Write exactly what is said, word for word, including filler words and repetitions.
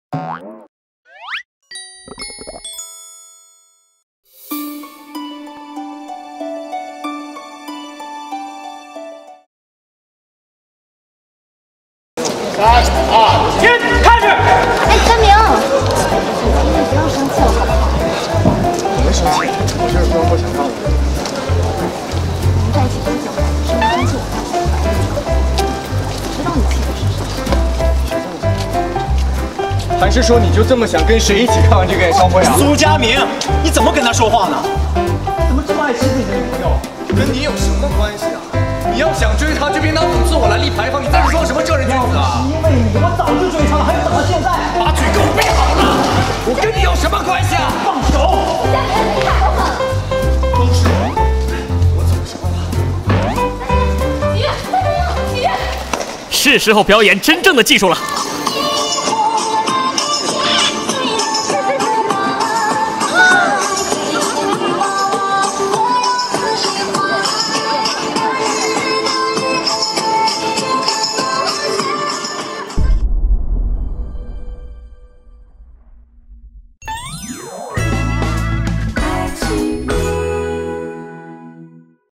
三二一，开始！ 哎，真明，今天不要生气了，好不好？ 我没生气，我就是装作想让我。 我们在一起多久了？生没生气我才不明白。知道你气的是谁？ 还是说你就这么想跟谁一起看完这个演唱会啊？ 苏佳明，你怎么跟他说话呢？ 怎么这么爱欺负你的女朋友？跟你有什么关系啊？你要想追她，就别拿讽刺我来立牌坊。你在这装什么正人君子啊？ 因为你，我早就追她了，还要等到现在。 把嘴给我闭好了！我跟你有什么关系啊？ 放手！ 佳明，你太过分了！ 都是我，我怎么说了？ 体育，佳明，体育。 是时候表演真正的技术了。